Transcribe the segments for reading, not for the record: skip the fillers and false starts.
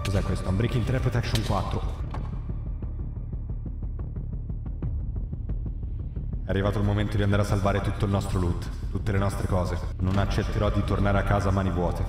Cos'è questo? Unbreaking 3 Protection 4. È arrivato il momento di andare a salvare tutto il nostro loot, tutte le nostre cose. Non accetterò di tornare a casa a mani vuote.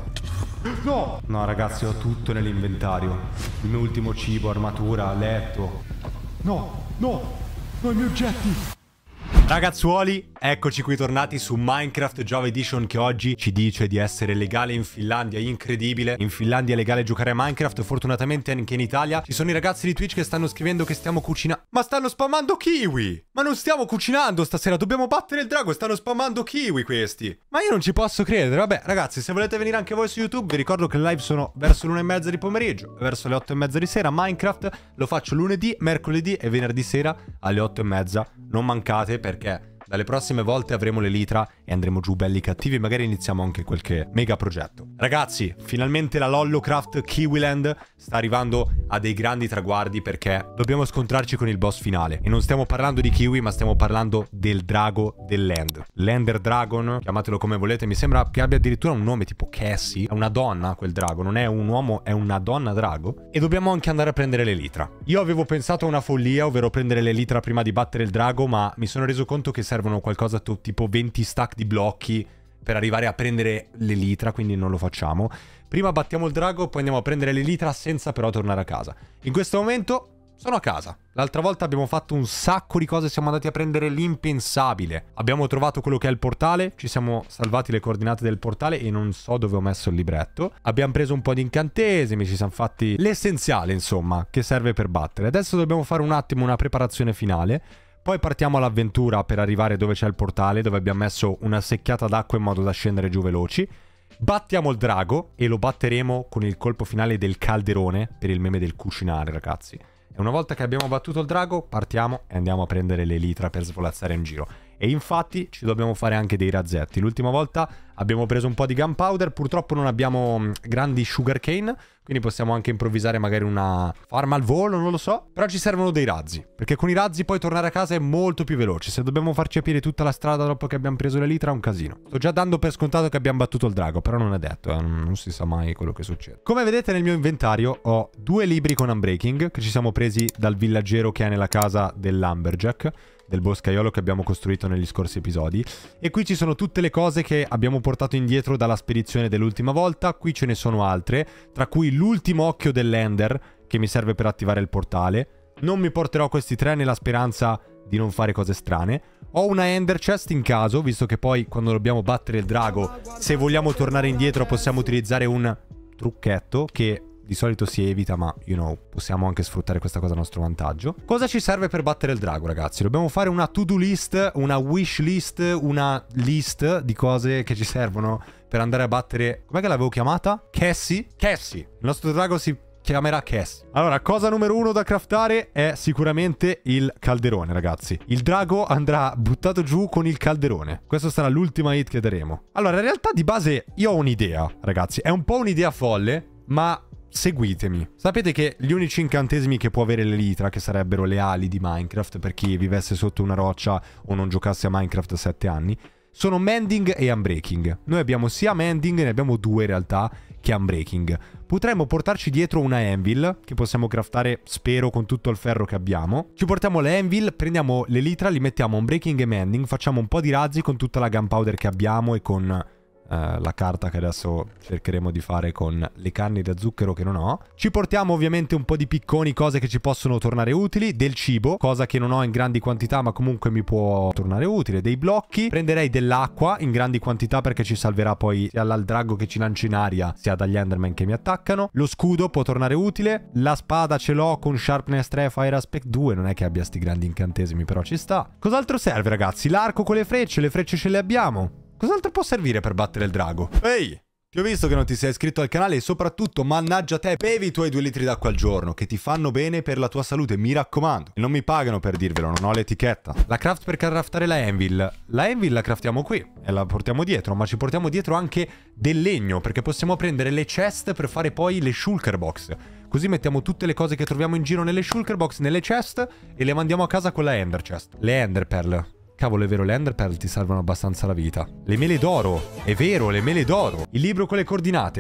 No! No ragazzi, ho tutto nell'inventario. Il mio ultimo cibo, armatura, letto. No, no, no i miei oggetti! Ragazzuoli, eccoci qui tornati su Minecraft Java Edition, che oggi ci dice di essere legale in Finlandia. Incredibile, in Finlandia è legale giocare a Minecraft, fortunatamente anche in Italia. Ci sono i ragazzi di Twitch che stanno scrivendo che stiamo cucinando. Ma stanno spammando kiwi! Ma non stiamo cucinando stasera, dobbiamo battere il drago, stanno spammando kiwi questi. Ma io non ci posso credere. Vabbè ragazzi, se volete venire anche voi su YouTube, vi ricordo che le live sono verso l'1:30 di pomeriggio, verso le 8:30 di sera. Minecraft lo faccio lunedì, mercoledì e venerdì sera alle 8:30. Non mancate, perché dalle prossime volte avremo l'Elytra e andremo giù belli cattivi. Magari iniziamo anche qualche mega progetto. Ragazzi, finalmente la Lollocraft Kiwiland sta arrivando a dei grandi traguardi, perché dobbiamo scontrarci con il boss finale. E non stiamo parlando di kiwi, ma stiamo parlando del drago dell'End. L'Ender Dragon, chiamatelo come volete. Mi sembra che abbia addirittura un nome tipo Cassie. È una donna quel drago, non è un uomo, è una donna drago. E dobbiamo anche andare a prendere l'Elytra. Io avevo pensato a una follia, ovvero prendere l'Elytra prima di battere il drago, ma mi sono reso conto che servono qualcosa tipo 20 stack di blocchi per arrivare a prendere l'Elytra, quindi non lo facciamo. Prima battiamo il drago, poi andiamo a prendere l'Elytra senza però tornare a casa. In questo momento sono a casa. L'altra volta abbiamo fatto un sacco di cose, siamo andati a prendere l'impensabile. Abbiamo trovato quello che è il portale, ci siamo salvati le coordinate del portale e non so dove ho messo il libretto. Abbiamo preso un po' di incantesimi, ci siamo fatti l'essenziale, insomma, che serve per battere. Adesso dobbiamo fare un attimo una preparazione finale. Poi partiamo all'avventura per arrivare dove c'è il portale, dove abbiamo messo una secchiata d'acqua in modo da scendere giù veloci. Battiamo il drago e lo batteremo con il colpo finale del calderone, per il meme del cucinare, ragazzi. E una volta che abbiamo battuto il drago, partiamo e andiamo a prendere l'Elytra per svolazzare in giro. E infatti ci dobbiamo fare anche dei razzetti. L'ultima volta abbiamo preso un po' di gunpowder, purtroppo non abbiamo grandi sugarcane, quindi possiamo anche improvvisare magari una farm al volo, non lo so. Però ci servono dei razzi, perché con i razzi poi tornare a casa è molto più veloce. Se dobbiamo farci aprire tutta la strada dopo che abbiamo preso l'Elytra è un casino. Sto già dando per scontato che abbiamo battuto il drago, però non è detto, non si sa mai quello che succede. Come vedete nel mio inventario ho 2 libri con Unbreaking, che ci siamo presi dal villaggero che è nella casa dell'Umberjack, del boscaiolo che abbiamo costruito negli scorsi episodi. E qui ci sono tutte le cose che abbiamo portato indietro dalla spedizione dell'ultima volta. Qui ce ne sono altre, tra cui l'ultimo occhio dell'Ender, che mi serve per attivare il portale. Non mi porterò questi 3 nella speranza di non fare cose strane. Ho una Ender Chest in caso, visto che poi quando dobbiamo battere il drago, se vogliamo tornare indietro possiamo utilizzare un trucchetto che di solito si evita, ma, possiamo anche sfruttare questa cosa a nostro vantaggio. Cosa ci serve per battere il drago, ragazzi? Dobbiamo fare una to-do list, una wish list, una list di cose che ci servono per andare a battere... Com'è che l'avevo chiamata? Cassie? Cassie! Il nostro drago si chiamerà Cassie. Allora, cosa numero 1 da craftare è sicuramente il calderone, ragazzi. Il drago andrà buttato giù con il calderone. Questa sarà l'ultima hit che daremo. Allora, in realtà di base io ho un'idea, ragazzi. È un po' un'idea folle, ma... seguitemi. Sapete che gli unici incantesimi che può avere l'Elytra, che sarebbero le ali di Minecraft per chi vivesse sotto una roccia o non giocasse a Minecraft da 7 anni, sono Mending e Unbreaking. Noi abbiamo sia Mending, ne abbiamo 2 in realtà, che Unbreaking. Potremmo portarci dietro una Anvil, che possiamo craftare, spero, con tutto il ferro che abbiamo. Ci portiamo le Anvil, prendiamo l'Elytra, li mettiamo Unbreaking e Mending, facciamo un po' di razzi con tutta la gunpowder che abbiamo e con... la carta che adesso cercheremo di fare con le canne da zucchero che non ho. Ci portiamo ovviamente un po' di picconi, cose che ci possono tornare utili, del cibo, cosa che non ho in grandi quantità ma comunque mi può tornare utile, dei blocchi. Prenderei dell'acqua in grandi quantità perché ci salverà poi sia dal drago che ci lancia in aria, sia dagli Enderman che mi attaccano. Lo scudo può tornare utile, la spada ce l'ho con Sharpness 3 Fire Aspect 2, non è che abbia sti grandi incantesimi però ci sta. Cos'altro serve, ragazzi? L'arco con le frecce ce le abbiamo. Cos'altro può servire per battere il drago? Ehi, ti ho visto che non ti sei iscritto al canale e soprattutto, mannaggia te, bevi i tuoi 2 litri d'acqua al giorno, che ti fanno bene per la tua salute, mi raccomando. E non mi pagano per dirvelo, non ho l'etichetta. La craft per craftare la Anvil. La Anvil la craftiamo qui e la portiamo dietro, ma ci portiamo dietro anche del legno, perché possiamo prendere le chest per fare poi le shulker box. Così mettiamo tutte le cose che troviamo in giro nelle shulker box, nelle chest, e le mandiamo a casa con la Ender Chest. Le Ender Pearl. Cavolo, è vero, le Enderpearl ti salvano abbastanza la vita. Le mele d'oro. È vero, le mele d'oro. Il libro con le coordinate.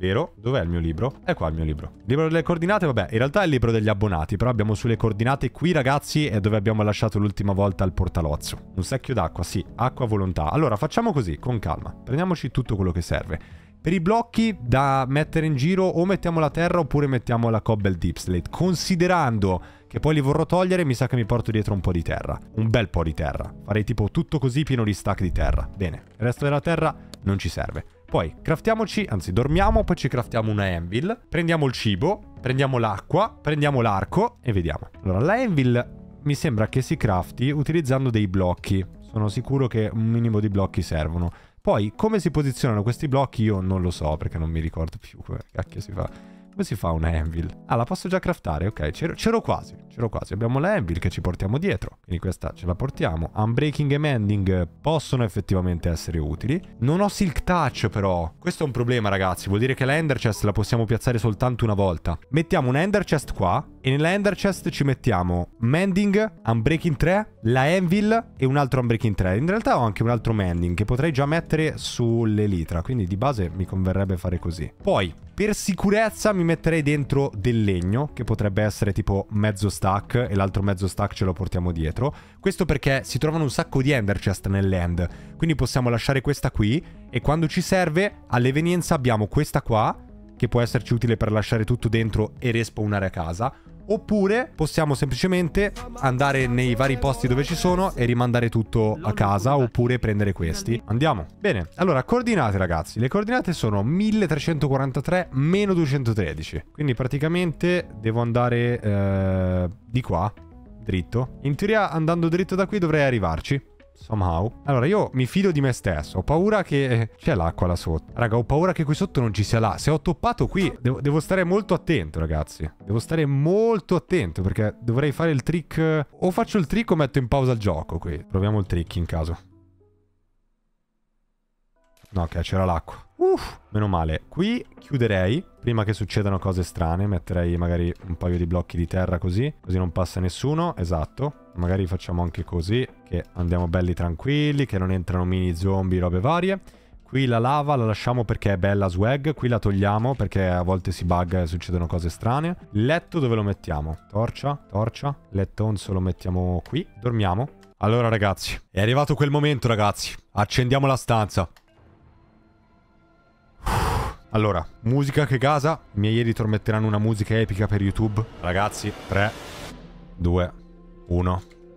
Vero? Dov'è il mio libro? È qua il mio libro. Il libro delle coordinate, vabbè, in realtà è il libro degli abbonati, però abbiamo sulle coordinate qui, ragazzi, è dove abbiamo lasciato l'ultima volta il portalozzo. Un secchio d'acqua, sì, acqua a volontà. Allora, facciamo così, con calma. Prendiamoci tutto quello che serve. Per i blocchi da mettere in giro o mettiamo la terra oppure mettiamo la cobble deep slate. Considerando che poi li vorrò togliere, mi sa che mi porto dietro un po' di terra. Un bel po' di terra. Farei tipo tutto così pieno di stack di terra. Bene, il resto della terra non ci serve. Poi craftiamoci, anzi dormiamo, poi ci craftiamo una anvil. Prendiamo il cibo, prendiamo l'acqua, prendiamo l'arco e vediamo. Allora, la anvil mi sembra che si crafti utilizzando dei blocchi. Sono sicuro che un minimo di blocchi servono. Poi, come si posizionano questi blocchi io non lo so, perché non mi ricordo più come cacchio si fa. Come si fa una anvil? Ah, la posso già craftare, ok. C'ero quasi. Abbiamo la anvil che ci portiamo dietro. Quindi questa ce la portiamo. Unbreaking e mending possono effettivamente essere utili. Non ho silk touch però. Questo è un problema, ragazzi. Vuol dire che la ender chest la possiamo piazzare soltanto una volta. Mettiamo una ender chest qua. E nella ender chest ci mettiamo mending, unbreaking 3, la anvil e un altro unbreaking 3. In realtà ho anche un altro mending che potrei già mettere sull'elitra. Quindi di base mi converrebbe fare così. Poi, per sicurezza mi metterei dentro del legno, che potrebbe essere tipo mezzo stack, e l'altro mezzo stack ce lo portiamo dietro. Questo perché si trovano un sacco di ender chest nell'end, quindi possiamo lasciare questa qui, e quando ci serve, all'evenienza abbiamo questa qua, che può esserci utile per lasciare tutto dentro e respawnare a casa. Oppure possiamo semplicemente andare nei vari posti dove ci sono e rimandare tutto a casa, oppure prendere questi. Andiamo. Bene, allora, coordinate, ragazzi. Le coordinate sono 1343 meno 213. Quindi praticamente devo andare di qua, dritto. In teoria andando dritto da qui dovrei arrivarci. Somehow. Allora, io mi fido di me stesso. Ho paura che... C'è l'acqua là sotto. Raga, ho paura che qui sotto non ci sia là. Se ho toppato qui, devo stare molto attento, ragazzi. Devo stare molto attento, perché dovrei fare il trick... O faccio il trick o metto in pausa il gioco qui. Proviamo il trick in caso. No, ok, c'era l'acqua. Meno male. Qui chiuderei, prima che succedano cose strane. Metterei magari un paio di blocchi di terra così. Così non passa nessuno. Esatto. Magari facciamo anche così, che andiamo belli tranquilli, che non entrano mini zombie, robe varie. Qui la lava la lasciamo perché è bella swag. Qui la togliamo perché a volte si bugga e succedono cose strane. Il letto dove lo mettiamo? Torcia, torcia. Lettonzo lo mettiamo qui. Dormiamo. Allora, ragazzi, è arrivato quel momento, ragazzi. Accendiamo la stanza. Allora, musica che gasa. I miei editor metteranno una musica epica per YouTube. Ragazzi, 3, 2, 1.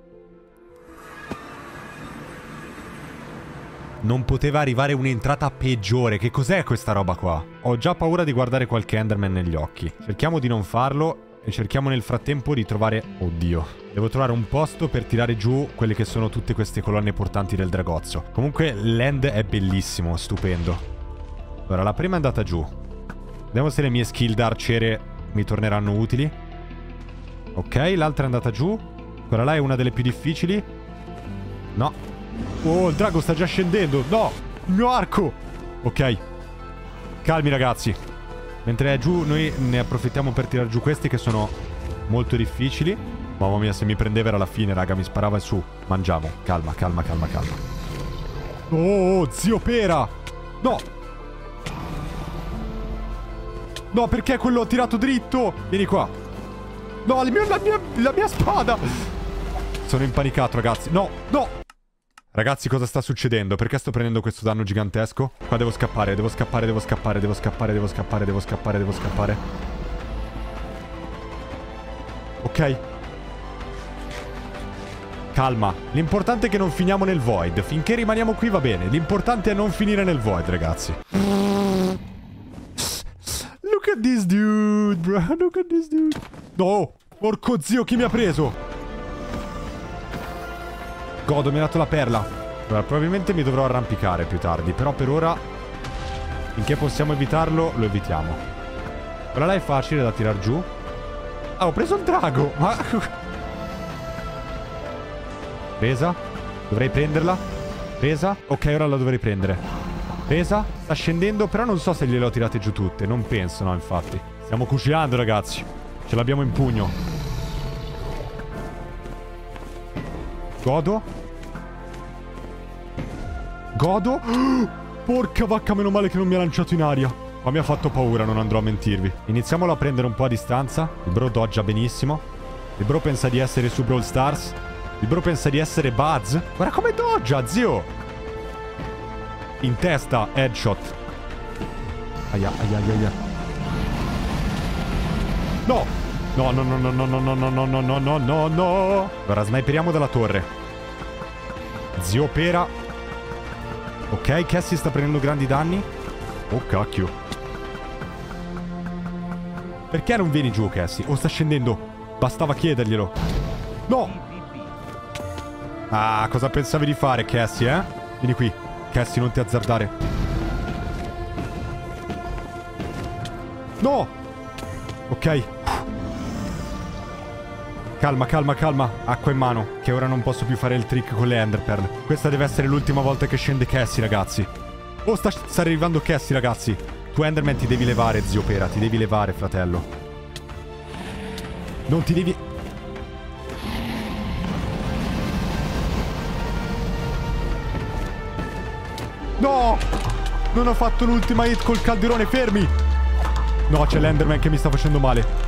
Non poteva arrivare un'entrata peggiore. Che cos'è questa roba qua? Ho già paura di guardare qualche Enderman negli occhi. Cerchiamo di non farlo e cerchiamo nel frattempo di trovare... Oddio. Devo trovare un posto per tirare giù quelle che sono tutte queste colonne portanti del dragozzo. Comunque l'end è bellissimo, stupendo. Allora, la prima è andata giù. Vediamo se le mie skill da arciere mi torneranno utili. Ok, l'altra è andata giù. Quella là è una delle più difficili. No. Oh, il drago sta già scendendo. No, il mio arco. Ok. Calmi, ragazzi. Mentre è giù, noi ne approfittiamo per tirare giù questi che sono molto difficili. Mamma mia, se mi prendeva era la fine, raga. Mi sparava su. Mangiamo. Calma, calma, calma, calma. Oh, zio pera. No. No, perché quello ha tirato dritto? Vieni qua. No, la mia spada. Sono impanicato, ragazzi. No, no. Ragazzi, cosa sta succedendo? Perché sto prendendo questo danno gigantesco? Qua devo scappare, devo scappare, devo scappare, devo scappare, devo scappare, devo scappare, devo scappare. Ok. Calma. L'importante è che non finiamo nel void. Finché rimaniamo qui va bene. L'importante è non finire nel void, ragazzi. Look at this dude, bro. Look at this dude. No. Porco zio, chi mi ha preso? Godo, mi ha dato la perla. Allora, probabilmente mi dovrò arrampicare più tardi. Però per ora, finché possiamo evitarlo, lo evitiamo. Quella là è facile da tirar giù. Ah, ho preso il drago. Ma... Presa. Dovrei prenderla. Presa. Ok, ora la dovrei prendere. Presa. Sta scendendo, però non so se gliele ho tirate giù tutte. Non penso, no, infatti. Stiamo cucinando, ragazzi. Ce l'abbiamo in pugno. Godo. Godo. Porca vacca, meno male che non mi ha lanciato in aria. Qua mi ha fatto paura, non andrò a mentirvi. Iniziamolo a prendere un po' a distanza. Il bro doggia benissimo. Il bro pensa di essere su Brawl Stars. Il bro pensa di essere Buzz. Guarda come doggia, zio. In testa, headshot. Aia, aia, aia, aia. No! No, no, no, no, no, no, no, no, no, no, no, no, no, no. Allora, sniperiamo dalla torre. Zio Pera. Ok, Cassie sta prendendo grandi danni. Oh, cacchio. Perché non vieni giù, Cassie? O sta scendendo? Bastava chiederglielo. No! Ah, cosa pensavi di fare, Cassie, eh? Vieni qui. Cassie, non ti azzardare. No! Ok. Calma, calma, calma. Acqua in mano, che ora non posso più fare il trick con le Ender Pearl. Questa deve essere l'ultima volta che scende Cassie, ragazzi. Oh, sta arrivando Cassie, ragazzi. Tu Enderman ti devi levare, zio Pera. Ti devi levare, fratello. Non ti devi... No! Non ho fatto l'ultima hit col calderone, fermi! No, c'è l'Enderman che mi sta facendo male.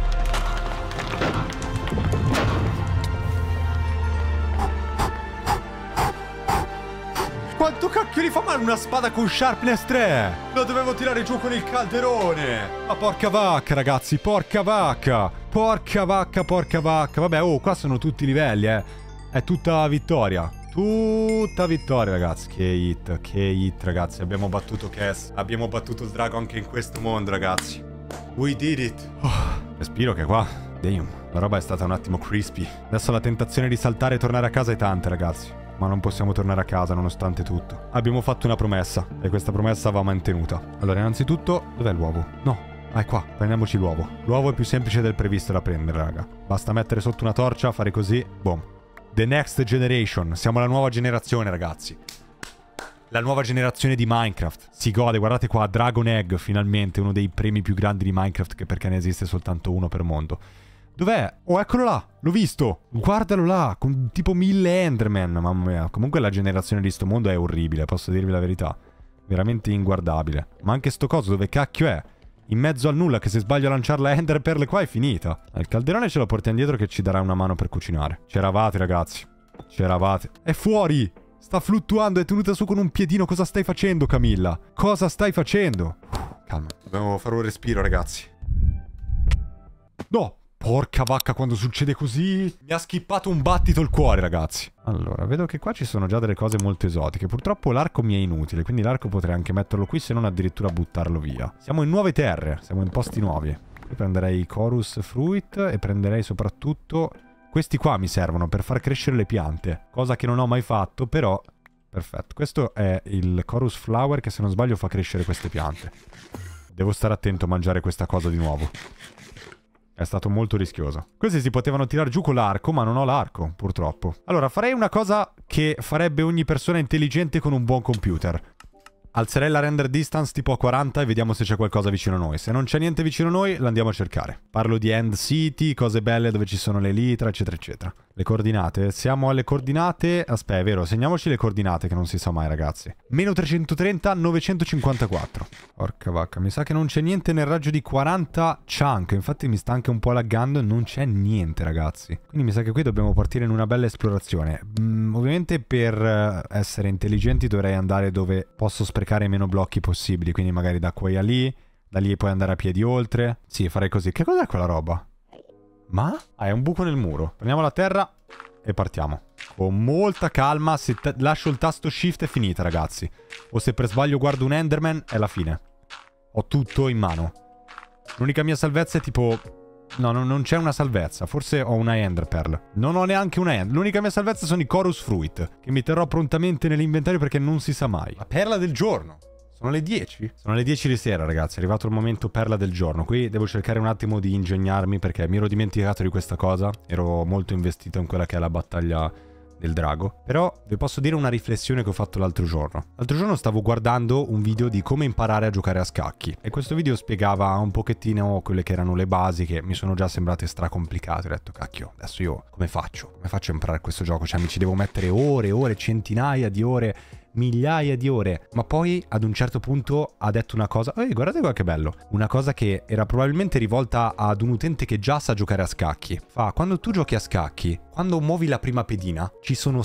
Quanto cacchio gli fa male una spada con Sharpness 3? Lo dovevo tirare giù con il calderone. Ma porca vacca, ragazzi, porca vacca. Porca vacca, porca vacca. Vabbè, oh, qua sono tutti i livelli, È tutta vittoria. Tutta vittoria, ragazzi. Che hit, ragazzi. Abbiamo battuto Cass. Abbiamo battuto il drago anche in questo mondo, ragazzi. We did it. Respiro che qua. Damn. La roba è stata un attimo crispy. Adesso la tentazione di saltare e tornare a casa è tanta, ragazzi. Ma non possiamo tornare a casa nonostante tutto. Abbiamo fatto una promessa e questa promessa va mantenuta. Allora, innanzitutto, dov'è l'uovo? No. Ah, è qua. Prendiamoci l'uovo. L'uovo è più semplice del previsto da prendere, raga. Basta mettere sotto una torcia, fare così. Boom. The next generation. Siamo la nuova generazione, ragazzi. La nuova generazione di Minecraft. Si gode, guardate qua, Dragon Egg, finalmente. Uno dei premi più grandi di Minecraft, che perché ne esiste soltanto uno per mondo. Dov'è? Oh, eccolo là! L'ho visto! Guardalo là! Con tipo 1000 Enderman! Mamma mia. Comunque la generazione di sto mondo è orribile, posso dirvi la verità. Veramente inguardabile. Ma anche sto coso dove cacchio è? In mezzo al nulla, che se sbaglio a lanciare la Ender Pearl qua è finita. Il calderone ce lo portiamo dietro che ci darà una mano per cucinare. C'eravate, ragazzi. C'eravate. È fuori! Sta fluttuando, è tenuta su con un piedino. Cosa stai facendo, Camilla? Cosa stai facendo? Calma. Dobbiamo fare un respiro, ragazzi. No! Porca vacca, quando succede così mi ha schippato un battito il cuore, ragazzi. Allora, vedo che qua ci sono già delle cose molto esotiche. Purtroppo l'arco mi è inutile, quindi l'arco potrei anche metterlo qui, se non addirittura buttarlo via. Siamo in nuove terre, siamo in posti nuovi. Io prenderei i Chorus Fruit e prenderei soprattutto... Questi qua mi servono per far crescere le piante, cosa che non ho mai fatto, però... Perfetto, questo è il Chorus Flower che se non sbaglio fa crescere queste piante. Devo stare attento a mangiare questa cosa di nuovo. È stato molto rischioso. Questi si potevano tirare giù con l'arco, ma non ho l'arco, purtroppo. Allora, farei una cosa che farebbe ogni persona intelligente con un buon computer. Alzerei la render distance tipo a 40 e vediamo se c'è qualcosa vicino a noi. Se non c'è niente vicino a noi, l'andiamo a cercare. Parlo di End City, cose belle dove ci sono le litra, eccetera, eccetera. Le coordinate. Siamo alle coordinate... Aspetta, è vero, segniamoci le coordinate che non si sa mai, ragazzi. Meno 330, 954. Porca vacca, mi sa che non c'è niente nel raggio di 40 chunk. Infatti mi sta anche un po' laggando e non c'è niente, ragazzi. Quindi mi sa che qui dobbiamo partire in una bella esplorazione. Ovviamente per essere intelligenti dovrei andare dove posso sprecare meno blocchi possibili. Quindi magari da qui a lì, da lì puoi andare a piedi oltre. Sì, farei così. Che cos'è quella roba? Ma? Ah, è un buco nel muro. Prendiamo la terra e partiamo. Con molta calma. Se lascio il tasto shift è finita, ragazzi. O se per sbaglio guardo un Enderman è la fine. Ho tutto in mano. L'unica mia salvezza è tipo... No, non c'è una salvezza. Forse ho una Ender Pearl. Non ho neanche una Ender. L'unica mia salvezza sono i Chorus Fruit, che mi terrò prontamente nell'inventario perché non si sa mai. La perla del giorno. Sono le 10? Sono le 10 di sera, ragazzi. È arrivato il momento perla del giorno. Qui devo cercare un attimo di ingegnarmi perché mi ero dimenticato di questa cosa. Ero molto investito in quella che è la battaglia del drago. Però vi posso dire una riflessione che ho fatto l'altro giorno. L'altro giorno stavo guardando un video di come imparare a giocare a scacchi. E questo video spiegava un pochettino quelle che erano le basi che mi sono già sembrate stracomplicate. Ho detto, cacchio, adesso io come faccio? Come faccio a imparare questo gioco? Cioè mi ci devo mettere ore e ore, centinaia di ore migliaia di ore. Ma poi ad un certo punto ha detto una cosa, guardate qua che bello, una cosa che era probabilmente rivolta ad un utente che già sa giocare a scacchi. Fa, quando tu giochi a scacchi, quando muovi la prima pedina, ci sono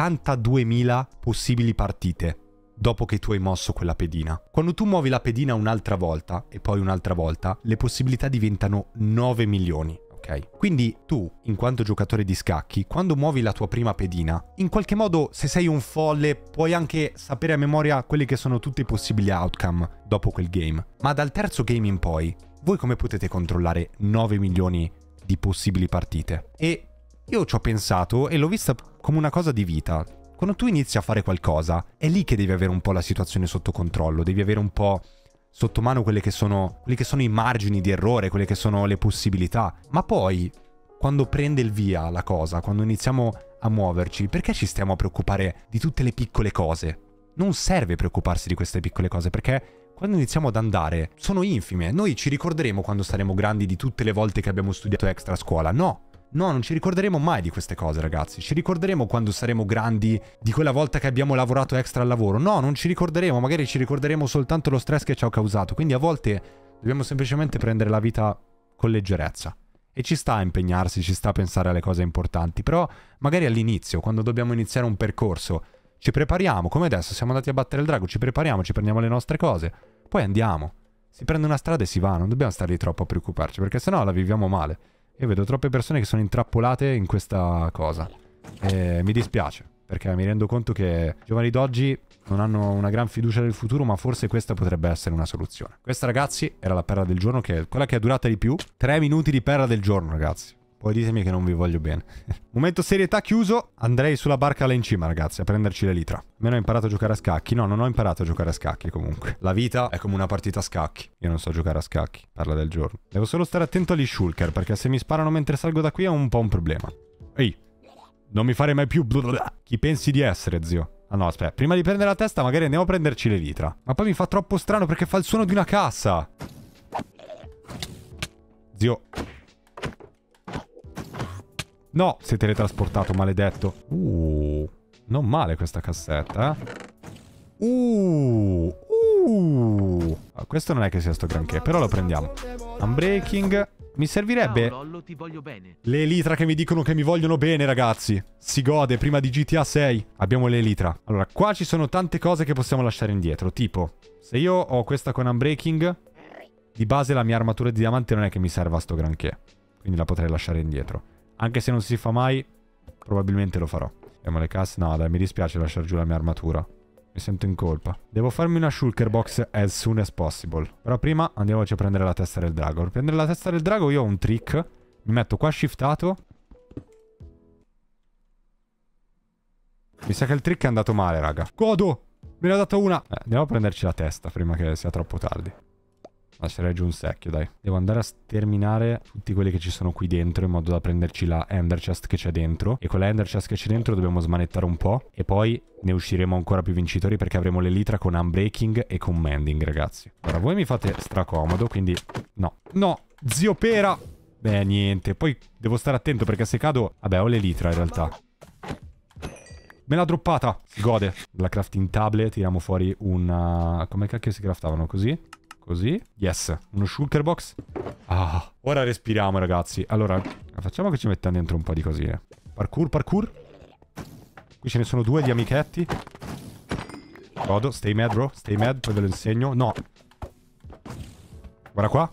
72.000 possibili partite dopo che tu hai mosso quella pedina. Quando tu muovi la pedina un'altra volta e poi un'altra volta, le possibilità diventano 9 milioni. Quindi tu, in quanto giocatore di scacchi, quando muovi la tua prima pedina, in qualche modo, se sei un folle, puoi anche sapere a memoria quelli che sono tutti i possibili outcome dopo quel game. Ma dal terzo game in poi, voi come potete controllare 9 milioni di possibili partite? E io ci ho pensato e l'ho vista come una cosa di vita. Quando tu inizi a fare qualcosa, è lì che devi avere un po' la situazione sotto controllo, devi avere un po' sotto mano quelli che sono i margini di errore, quelle che sono le possibilità. Ma poi, quando prende il via la cosa, quando iniziamo a muoverci, perché ci stiamo a preoccupare di tutte le piccole cose? Non serve preoccuparsi di queste piccole cose, perché quando iniziamo ad andare sono infime. Noi ci ricorderemo quando saremo grandi di tutte le volte che abbiamo studiato extra a scuola? No, non ci ricorderemo mai di queste cose, ragazzi. Ci ricorderemo quando saremo grandi di quella volta che abbiamo lavorato extra al lavoro? No, non ci ricorderemo. Magari ci ricorderemo soltanto lo stress che ci ha causato. Quindi a volte dobbiamo semplicemente prendere la vita con leggerezza. E ci sta a impegnarsi, ci sta a pensare alle cose importanti. Però magari all'inizio, quando dobbiamo iniziare un percorso, ci prepariamo. Come adesso siamo andati a battere il drago, ci prepariamo, ci prendiamo le nostre cose. Poi andiamo. Si prende una strada e si va. Non dobbiamo stare lì troppo a preoccuparci, perché sennò la viviamo male. Io vedo troppe persone che sono intrappolate in questa cosa e mi dispiace, perché mi rendo conto che i giovani d'oggi non hanno una gran fiducia nel futuro, ma forse questa potrebbe essere una soluzione. Questa, ragazzi, era la perla del giorno, che è quella che è durata di più. 3 minuti di perla del giorno, ragazzi. Poi ditemi che non vi voglio bene. Momento serietà chiuso. Andrei sulla barca là in cima, ragazzi, a prenderci le litra. Almeno ho imparato a giocare a scacchi. No, non ho imparato a giocare a scacchi, comunque. La vita è come una partita a scacchi. Io non so giocare a scacchi. Parla del giorno. Devo solo stare attento agli shulker, perché se mi sparano mentre salgo da qui è un po' un problema. Ehi, non mi fare mai più chi pensi di essere, zio? Ah no, aspetta. Prima di prendere la testa magari andiamo a prenderci le litra. Ma poi mi fa troppo strano perché fa il suono di una cassa. Zio... No, si è teletrasportato, maledetto. Non male questa cassetta, questo non è che sia sto granché, però lo prendiamo. Unbreaking. Mi servirebbe... Ciao, Lollo, ti voglio bene. Le elitra che mi dicono che mi vogliono bene, ragazzi. Si gode prima di GTA 6. Abbiamo le elitra. Allora, qua ci sono tante cose che possiamo lasciare indietro. Tipo, se io ho questa con Unbreaking, di base la mia armatura di diamante non è che mi serva a sto granché. Quindi la potrei lasciare indietro. Anche se non si fa mai, probabilmente lo farò. Abbiamo le casse. No, dai, mi dispiace lasciare giù la mia armatura. Mi sento in colpa. Devo farmi una shulker box as soon as possible. Però prima andiamoci a prendere la testa del drago. Per prendere la testa del drago io ho un trick. Mi metto qua shiftato. Mi sa che il trick è andato male, raga. Godo! Me ne ha dato una! Andiamo a prenderci la testa prima che sia troppo tardi. Lascerei giù un secchio, dai. Devo andare a sterminare tutti quelli che ci sono qui dentro, in modo da prenderci la Ender Chest che c'è dentro. E con la Ender Chest che c'è dentro dobbiamo smanettare un po'. E poi ne usciremo ancora più vincitori, perché avremo l'elitra con Unbreaking e con Mending, ragazzi. Ora, voi mi fate stracomodo, quindi... No. No! Zio Pera! Beh, niente. Poi devo stare attento, perché se cado... Vabbè, ho l'elitra, in realtà. Me l'ha droppata! Si gode. La crafting table, tiriamo fuori una... Come cacchio si craftavano? Così? Così. Yes. Uno shulker box. Ah. Ora respiriamo, ragazzi. Allora, facciamo che ci mettiamo dentro un po' di cosine. Parkour, parkour. Qui ce ne sono 2 di amichetti. Godo. Stay mad, bro. Stay mad. Poi ve lo insegno. No. Guarda qua.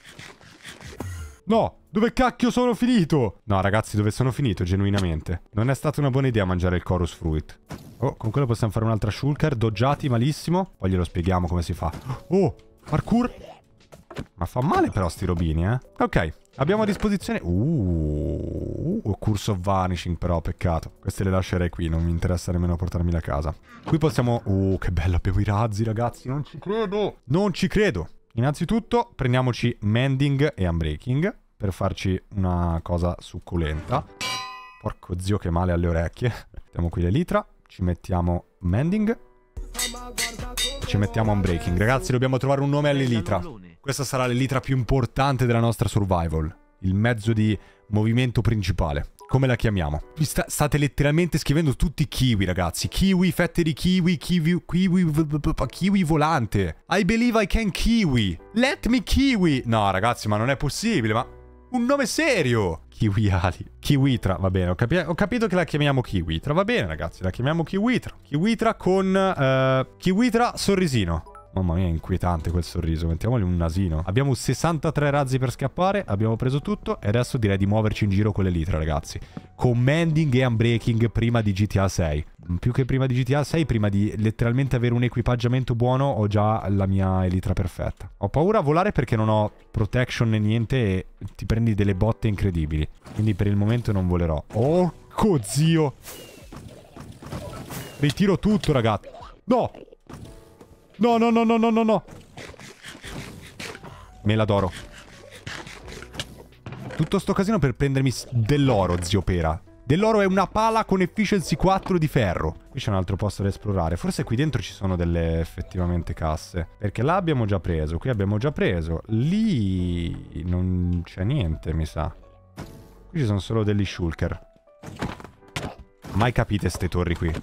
No. Dove cacchio sono finito? No, ragazzi, dove sono finito, genuinamente? Non è stata una buona idea mangiare il chorus fruit. Oh, con quello possiamo fare un'altra shulker. Doggiati malissimo. Poi glielo spieghiamo come si fa. Oh. Parkour. Ma fa male però sti robini, eh. Ok, abbiamo a disposizione... Curse of Vanishing però, peccato. Queste le lascerei qui, non mi interessa nemmeno portarmi a casa. Qui possiamo... che bello, abbiamo i razzi, ragazzi, non ci credo. Non ci credo. Innanzitutto prendiamoci Mending e Unbreaking per farci una cosa succulenta. Porco zio che male alle orecchie. Mettiamo qui l'elitra, ci mettiamo Mending. Ci mettiamo Unbreaking. Ragazzi, dobbiamo trovare un nome all'elitra. Questa sarà l'elitra più importante della nostra survival. Il mezzo di movimento principale. Come la chiamiamo? State letteralmente scrivendo tutti kiwi, ragazzi. Kiwi, fette di kiwi, kiwi volante. I believe I can kiwi. Let me kiwi. No, ragazzi, ma non è possibile, ma... Un nome serio! Kiwiali. Kiwitra, va bene. Ho capito che la chiamiamo Kiwitra. Va bene, ragazzi, la chiamiamo Kiwitra. Kiwitra con... Kiwitra sorrisino. Mamma mia, è inquietante quel sorriso. Mettiamogli un nasino. Abbiamo 63 razzi per scappare. Abbiamo preso tutto. E adesso direi di muoverci in giro con l'elitra, ragazzi. Con Mending e Unbreaking prima di GTA 6. Più che prima di GTA 6, prima di letteralmente avere un equipaggiamento buono, ho già la mia elitra perfetta. Ho paura a volare perché non ho protection né niente e ti prendi delle botte incredibili. Quindi per il momento non volerò. Oh, zio! Ritiro tutto, ragazzi. No! No, no, no, no, no, no, no. Mela d'oro. Tutto sto casino per prendermi dell'oro, zio Pera. Dell'oro è una pala con efficiency 4 di ferro. Qui c'è un altro posto da esplorare. Forse qui dentro ci sono delle effettivamente casse. Perché là abbiamo già preso. Qui abbiamo già preso. Lì non c'è niente, mi sa. Qui ci sono solo degli shulker. Mai capite ste torri qui?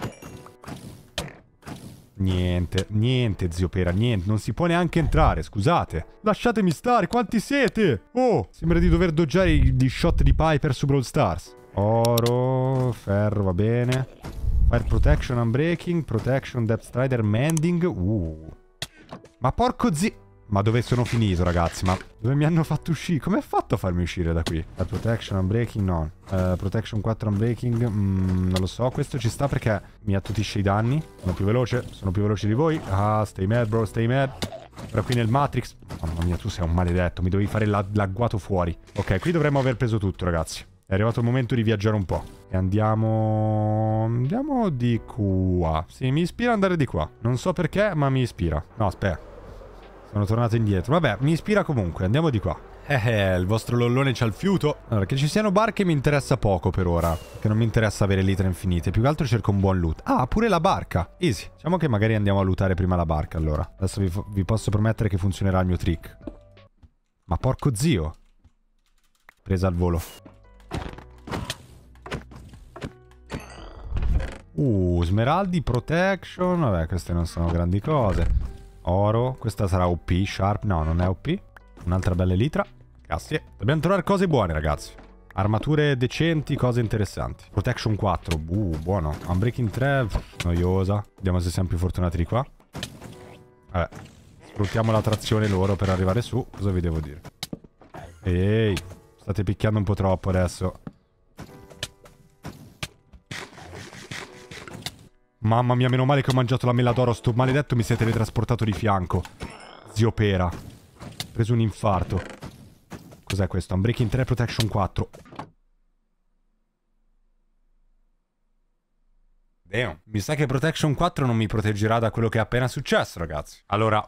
Niente, niente, zio Pera, niente. Non si può neanche entrare, scusate. Lasciatemi stare, quanti siete? Oh, sembra di dover doggiare gli shot di Piper su Brawl Stars. Oro, ferro, va bene. Fire protection, unbreaking, protection, depth strider, mending. Ma porco zio... Ma dove sono finito, ragazzi? Ma dove mi hanno fatto uscire? Come ha fatto a farmi uscire da qui? La protection, unbreaking, no. Protection 4, unbreaking, non lo so. Questo ci sta perché mi attutisce i danni. Sono più veloce di voi. Ah, stay mad, bro, stay mad. Ora qui nel Matrix. Mamma mia, tu sei un maledetto. Mi dovevi fare l'agguato fuori. Ok, qui dovremmo aver preso tutto, ragazzi. È arrivato il momento di viaggiare un po'. E andiamo... Andiamo di qua. Sì, mi ispira andare di qua. Non so perché, ma mi ispira. No, aspetta. Sono tornato indietro. Vabbè, mi ispira comunque. Andiamo di qua. Il vostro lollone c'ha il fiuto. Allora, che ci siano barche mi interessa poco per ora. Perché non mi interessa avere litre infinite. Più che altro cerco un buon loot. Ah, pure la barca. Easy. Diciamo che magari andiamo a lootare prima la barca, allora. Adesso vi posso promettere che funzionerà il mio trick. Ma porco zio. Presa al volo. Smeraldi, protection. Vabbè, queste non sono grandi cose. Oro, questa sarà OP, sharp, no, non è OP. Un'altra bella elitra. Grazie. Dobbiamo trovare cose buone, ragazzi. Armature decenti, cose interessanti. Protection 4, buono. Unbreaking 3, noiosa. Vediamo se siamo più fortunati di qua. Vabbè, sfruttiamo la trazione loro per arrivare su. Cosa vi devo dire? Ehi, state picchiando un po' troppo adesso. Mamma mia, meno male che ho mangiato la mela d'oro. Sto maledetto mi si è teletrasportato di fianco. Zio Pera. Ho preso un infarto. Cos'è questo? Unbreaking 3, protection 4. Damn. Mi sa che protection 4 non mi proteggerà da quello che è appena successo, ragazzi. Allora.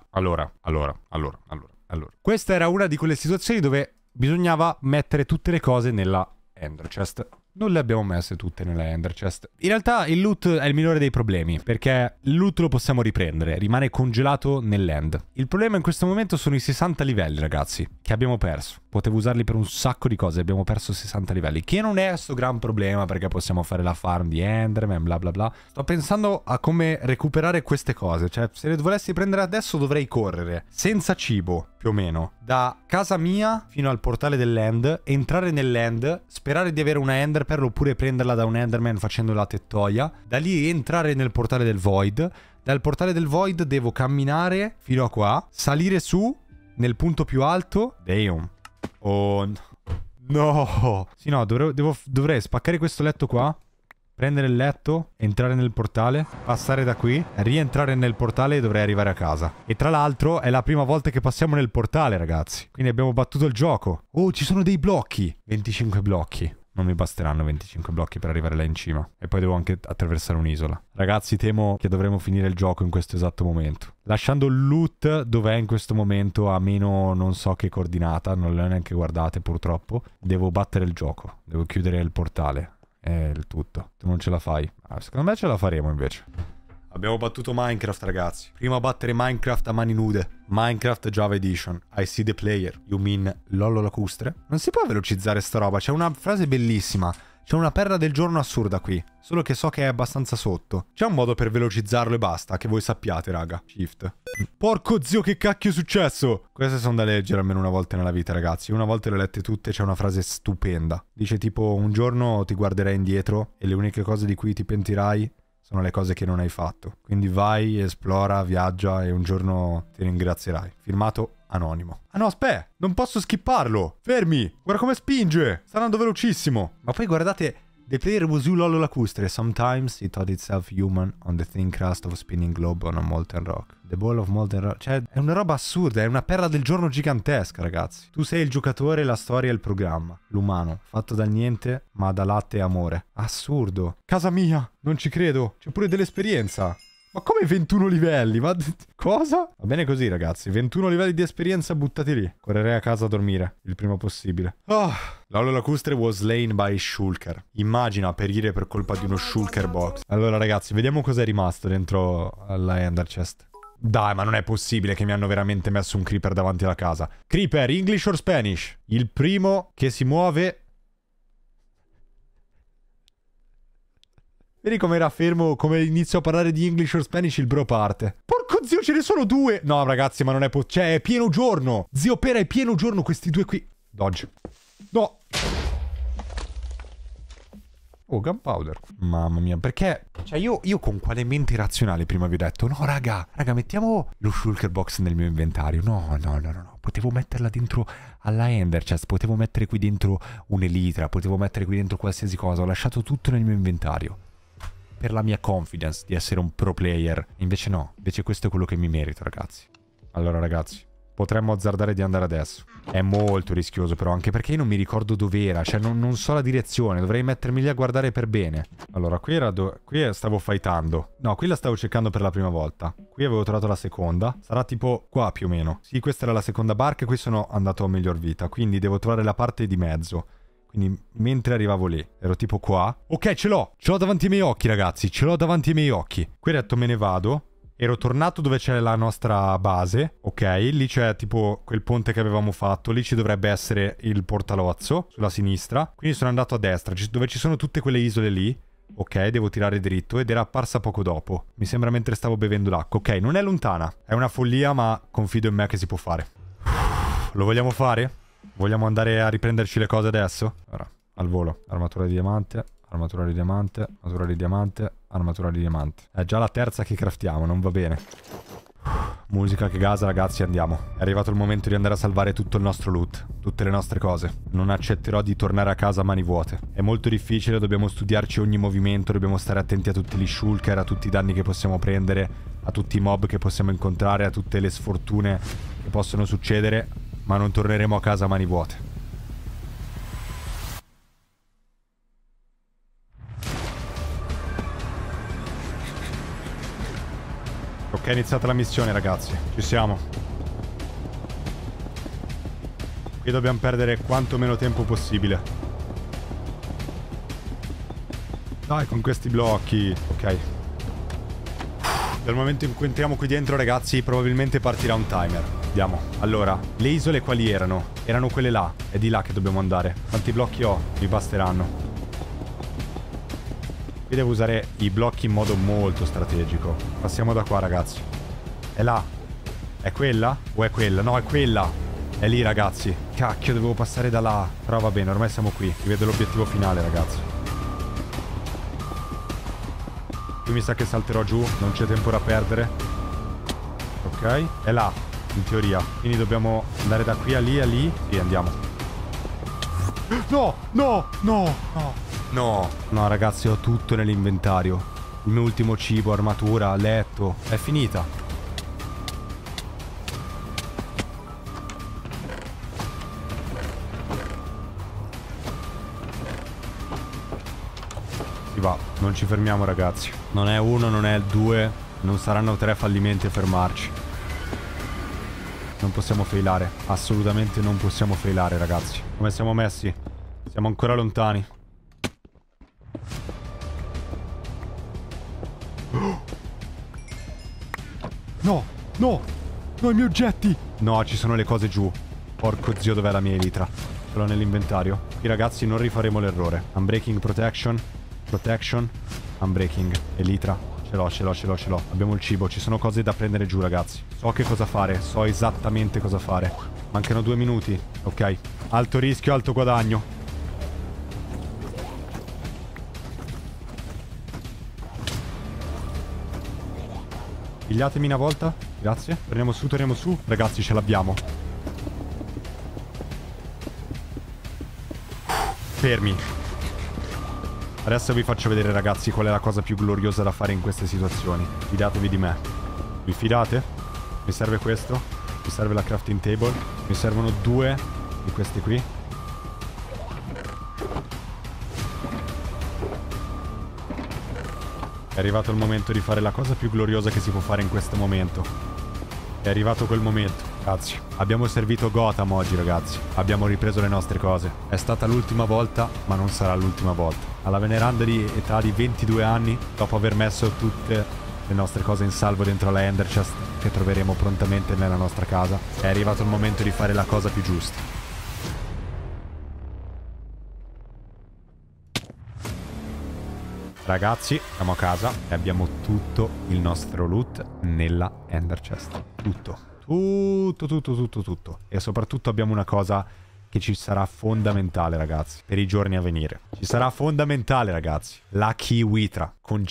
Questa era una di quelle situazioni dove bisognava mettere tutte le cose nella Ender Chest. Non le abbiamo messe tutte nella Ender Chest. In realtà il loot è il minore dei problemi, perché il loot lo possiamo riprendere, rimane congelato nell'end. Il problema in questo momento sono i 60 livelli, ragazzi, che abbiamo perso. Potevo usarli per un sacco di cose, abbiamo perso 60 livelli, che non è sto gran problema perché possiamo fare la farm di Enderman, bla bla bla. Sto pensando a come recuperare queste cose, cioè se le volessi prendere adesso dovrei correre, senza cibo, più o meno, da casa mia fino al portale dell'end, entrare nell'end, sperare di avere una Enderpearl oppure prenderla da un Enderman facendo la tettoia, da lì entrare nel portale del Void, dal portale del Void devo camminare fino a qua, salire su nel punto più alto. Damn. Oh no. Sì, no, dovrei spaccare questo letto qua, prendere il letto, entrare nel portale, passare da qui, rientrare nel portale e dovrei arrivare a casa. E tra l'altro è la prima volta che passiamo nel portale, ragazzi. Quindi abbiamo battuto il gioco. Oh, ci sono dei blocchi. 25 blocchi. Non mi basteranno 25 blocchi per arrivare là in cima. E poi devo anche attraversare un'isola. Ragazzi, temo che dovremo finire il gioco in questo esatto momento. Lasciando il loot dov'è in questo momento, a meno non so che coordinata. Non le ho neanche guardate, purtroppo. Devo battere il gioco. Devo chiudere il portale. È il tutto. Tu non ce la fai? Secondo me ce la faremo invece. Abbiamo battuto Minecraft, ragazzi. Prima a battere Minecraft a mani nude. Minecraft Java Edition. I see the player. You mean Lollo lacustre? Non si può velocizzare sta roba. C'è una frase bellissima. C'è una perla del giorno assurda qui. Solo che so che è abbastanza sotto. C'è un modo per velocizzarlo e basta. Che voi sappiate, raga. Shift. Porco zio, che cacchio è successo? Queste sono da leggere almeno una volta nella vita, ragazzi. Una volta le ho lette tutte, c'è una frase stupenda. Dice tipo, un giorno ti guarderai indietro e le uniche cose di cui ti pentirai sono le cose che non hai fatto. Quindi vai, esplora, viaggia e un giorno ti ringrazierai. Firmato Anonimo. Ah no, aspetta, non posso skipparlo. Fermi, guarda come spinge. Sta andando velocissimo. Ma poi guardate, the player was you Lollo lacustre. Sometimes it thought itself human on the thin crust of a spinning globe on a molten rock. The ball of molten rock. Cioè, è una roba assurda, è una perla del giorno gigantesca, ragazzi. Tu sei il giocatore, la storia e il programma. L'umano, fatto dal niente, ma da latte e amore. Assurdo. Casa mia, non ci credo. C'è pure dell'esperienza. Ma come 21 livelli? Ma cosa? Va bene così, ragazzi. 21 livelli di esperienza buttati lì. Correrei a casa a dormire il prima possibile. Lollo lacustre was slain by Shulker. Immagina perire per colpa di uno Shulker box. Allora, ragazzi, vediamo cosa è rimasto dentro alla Ender Chest. Dai, ma non è possibile che mi hanno veramente messo un creeper davanti alla casa. Creeper, English or Spanish? Il primo che si muove... Vedi come era fermo, come inizio a parlare di English or Spanish, il bro parte. Porco zio, ce ne sono due! No, ragazzi, ma non è cioè, è pieno giorno! Zio Pera, è pieno giorno questi due qui. Dodge. No! Oh, gunpowder. Mamma mia, perché... Cioè, io con quale mente razionale prima vi ho detto, no, raga, mettiamo lo shulker box nel mio inventario. No. Potevo metterla dentro alla Ender Chest, potevo mettere qui dentro un'elitra, potevo mettere qui dentro qualsiasi cosa. Ho lasciato tutto nel mio inventario. Per la mia confidence di essere un pro player. Invece no. Invece questo è quello che mi merito, ragazzi. Allora, ragazzi, potremmo azzardare di andare adesso. È molto rischioso, però, anche perché io non mi ricordo dov'era. Cioè, non so la direzione. Dovrei mettermi lì a guardare per bene. Allora, qui era qui stavo fightando. No, qui la stavo cercando per la prima volta. Qui avevo trovato la seconda. Sarà tipo qua, più o meno. Sì, questa era la seconda barca e qui sono andato a miglior vita. Quindi devo trovare la parte di mezzo. Quindi mentre arrivavo lì, ero tipo qua. Ok, ce l'ho davanti ai miei occhi, ragazzi. Ce l'ho davanti ai miei occhi. Qui ho detto me ne vado. Ero tornato dove c'è la nostra base. Ok, lì c'è tipo quel ponte che avevamo fatto. Lì ci dovrebbe essere il portalozzo sulla sinistra. Quindi sono andato a destra, dove ci sono tutte quelle isole lì. Ok, devo tirare dritto ed era apparsa poco dopo. Mi sembra mentre stavo bevendo l'acqua. Ok, non è lontana. È una follia, ma confido in me che si può fare. Lo vogliamo fare? Vogliamo andare a riprenderci le cose adesso? Ora, al volo. Armatura di diamante, armatura di diamante, armatura di diamante, armatura di diamante. È già la terza che craftiamo, non va bene. Musica che gasa, ragazzi, andiamo. È arrivato il momento di andare a salvare tutto il nostro loot, tutte le nostre cose. Non accetterò di tornare a casa a mani vuote. È molto difficile, dobbiamo studiarci ogni movimento, dobbiamo stare attenti a tutti gli shulker, a tutti i danni che possiamo prendere, a tutti i mob che possiamo incontrare, a tutte le sfortune che possono succedere. Ma non torneremo a casa a mani vuote. Ok, è iniziata la missione, ragazzi. Ci siamo. Qui dobbiamo perdere quanto meno tempo possibile. Dai, con questi blocchi. Ok. Dal momento in cui entriamo qui dentro, ragazzi, probabilmente partirà un timer. Andiamo. Allora, le isole quali erano? Erano quelle là. È di là che dobbiamo andare. Quanti blocchi ho? Mi basteranno. Qui devo usare i blocchi in modo molto strategico. Passiamo da qua, ragazzi. È là. È quella? O è quella? No, è quella. È lì, ragazzi. Cacchio, dovevo passare da là. Però va bene, ormai siamo qui. Vi vedo l'obiettivo finale, ragazzi. Qui mi sa che salterò giù. Non c'è tempo da perdere. Ok. È là. In teoria. Quindi dobbiamo andare da qui a lì, a lì. Sì, andiamo. No, no, no, no. No. No, ragazzi, ho tutto nell'inventario. Il mio ultimo cibo, armatura, letto. È finita. Si va. Non ci fermiamo, ragazzi. Non è uno, non è il due. Non saranno 3 fallimenti a fermarci. Non possiamo failare. Assolutamente non possiamo failare, ragazzi. Come siamo messi? Siamo ancora lontani. No, no, no, i miei oggetti. No, ci sono le cose giù. Porco zio, dov'è la mia elitra? Ce l'ho nell'inventario. Qui ragazzi non rifaremo l'errore. Unbreaking protection. Protection. Unbreaking. Elitra. Ce l'ho. Abbiamo il cibo. Ci sono cose da prendere giù ragazzi. So che cosa fare. So esattamente cosa fare. Mancano 2 minuti. Ok. Alto rischio, alto guadagno. Pigliatemi una volta. Grazie. Torniamo su. Ragazzi, ce l'abbiamo. Fermi. Adesso vi faccio vedere ragazzi qual è la cosa più gloriosa da fare in queste situazioni. Fidatevi di me. Vi fidate? Mi serve questo. Mi serve la crafting table. Mi servono 2 di questi qui. È arrivato il momento di fare la cosa più gloriosa che si può fare in questo momento. È arrivato quel momento. Grazie. Abbiamo servito Gotham oggi ragazzi. Abbiamo ripreso le nostre cose. È stata l'ultima volta, ma non sarà l'ultima volta. Alla veneranda di età di 22 anni, dopo aver messo tutte le nostre cose in salvo dentro la Ender Chest, che troveremo prontamente nella nostra casa, è arrivato il momento di fare la cosa più giusta. Ragazzi, siamo a casa e abbiamo tutto il nostro loot nella Ender Chest. Tutto. Tutto. E soprattutto abbiamo una cosa che ci sarà fondamentale, ragazzi, per i giorni a venire. Ci sarà fondamentale, ragazzi. La Kiwitra con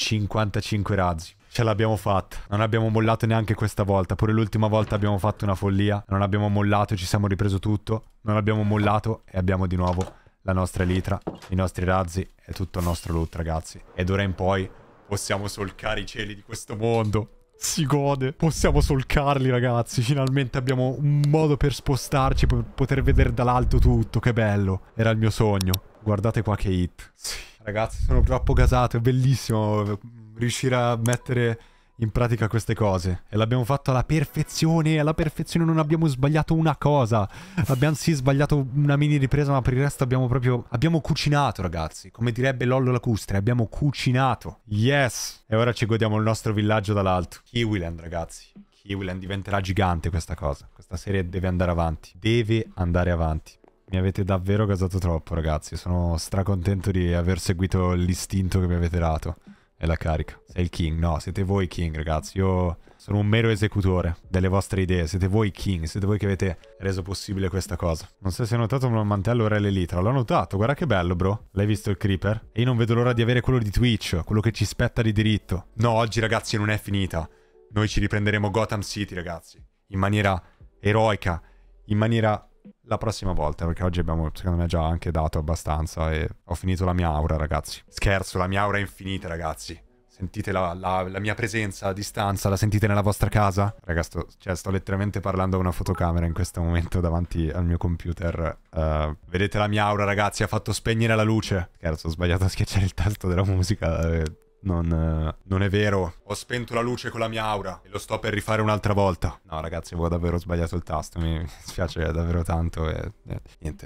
55 razzi. Ce l'abbiamo fatta. Non abbiamo mollato neanche questa volta. Pure l'ultima volta abbiamo fatto una follia. Non abbiamo mollato, ci siamo ripreso tutto. Non abbiamo mollato e abbiamo di nuovo la nostra elitra, i nostri razzi e tutto il nostro loot, ragazzi. Ed d'ora in poi possiamo solcare i cieli di questo mondo. Si gode. Possiamo solcarli, ragazzi. Finalmente abbiamo un modo per spostarci, per poter vedere dall'alto tutto. Che bello. Era il mio sogno. Guardate qua che hit. Sì. Ragazzi, sono troppo gasato. È bellissimo riuscire a mettere in pratica queste cose. E l'abbiamo fatto alla perfezione. Alla perfezione, non abbiamo sbagliato una cosa. Abbiamo sì sbagliato una mini ripresa, ma per il resto abbiamo proprio... Abbiamo cucinato, ragazzi. Come direbbe Lollo Lacustre, abbiamo cucinato. Yes! E ora ci godiamo il nostro villaggio dall'alto. Kiwiland, ragazzi. Kiwiland diventerà gigante questa cosa. Questa serie deve andare avanti. Deve andare avanti. Mi avete davvero gasato troppo, ragazzi. Sono stracontento di aver seguito l'istinto che mi avete dato. E la carica. Sei il king. No, siete voi king, ragazzi. Io sono un mero esecutore delle vostre idee. Siete voi king. Siete voi che avete reso possibile questa cosa. Non so se hai notato, ma il mantello era l'elitra. L'ho notato. Guarda che bello, bro. L'hai visto il creeper? E io non vedo l'ora di avere quello di Twitch. Quello che ci spetta di diritto. No, oggi, ragazzi, non è finita. Noi ci riprenderemo Gotham City, ragazzi. In maniera eroica. In maniera... La prossima volta, perché oggi abbiamo, secondo me, già anche dato abbastanza e ho finito la mia aura, ragazzi. Scherzo, la mia aura è infinita, ragazzi. Sentite la mia presenza a distanza, la sentite nella vostra casa? Raga, sto letteralmente parlando a una fotocamera in questo momento davanti al mio computer. Vedete la mia aura, ragazzi? Ha fatto spegnere la luce. Scherzo, ho sbagliato a schiacciare il tasto della musica. Non è vero. Ho spento la luce con la mia aura e lo sto per rifare un'altra volta. No, ragazzi, avevo davvero sbagliato il tasto. Mi spiace davvero tanto. Niente.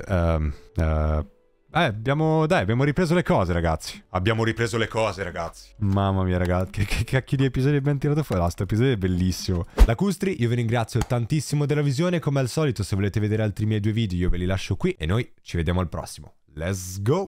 Abbiamo ripreso le cose, ragazzi. Abbiamo ripreso le cose, ragazzi. Mamma mia, ragazzi. Che cacchio di episodi abbiamo tirato fuori? Questo episodio è bellissimo. Lacustri, io vi ringrazio tantissimo della visione. Come al solito, se volete vedere altri miei 2 video, io ve li lascio qui. E noi ci vediamo al prossimo. Let's go!